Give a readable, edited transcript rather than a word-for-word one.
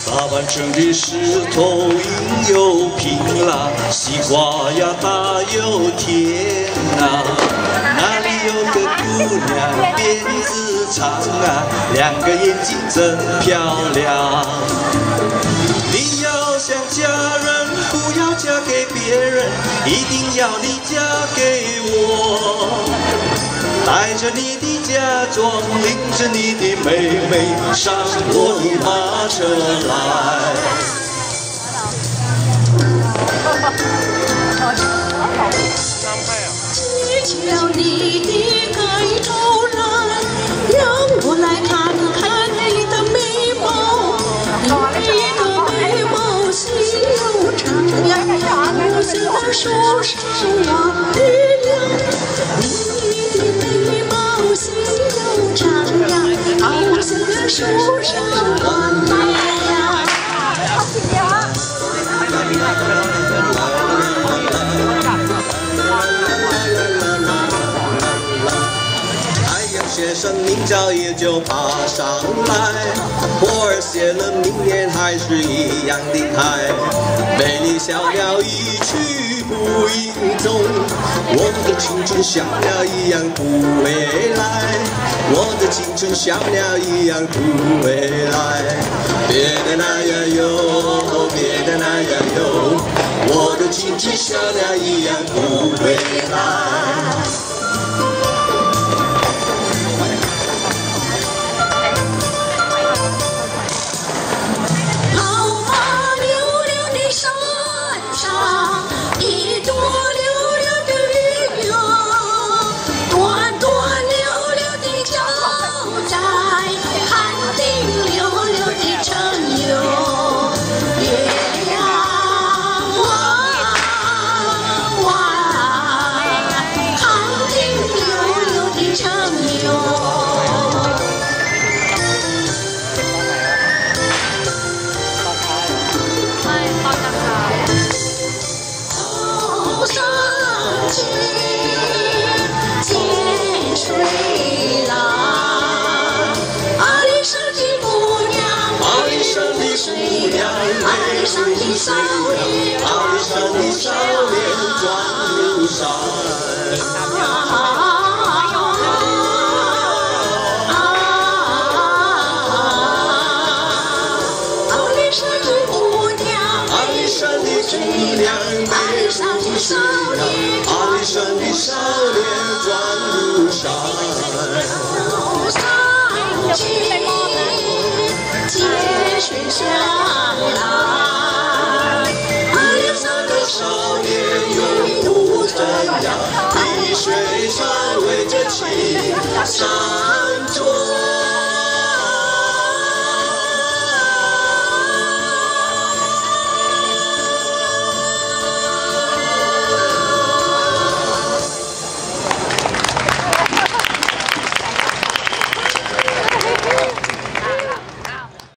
大半城的石头硬又平啦，西瓜呀大又甜呐。那里有个姑娘辫子长啊，两个眼睛真漂亮。你要想嫁人，不要嫁给别人，一定要你嫁给我。带着你的嫁妆，领着你的妹妹上我的马车来。 揭晓你的盖头来，让我来看看你的眉毛。你的眉毛细又长呀，好像那树上弯月亮。你的眉毛细又长呀，好像那树上弯月亮。 先生明早也就爬上来，活儿歇了，明年还是一样的开。美丽小鸟一去不应踪，我的青春小鸟一样不回来，我的青春小鸟一样不回来。别的那样哟，别的那样哟，我的青春小鸟一样不回来。 少年， 爱上的少年转入山。 阿里山的姑娘， 阿里山的姑娘， 阿里山的少年， 阿里山的少年转入山。 山间接水上来。 少年永不怎样，碧水上围着青山。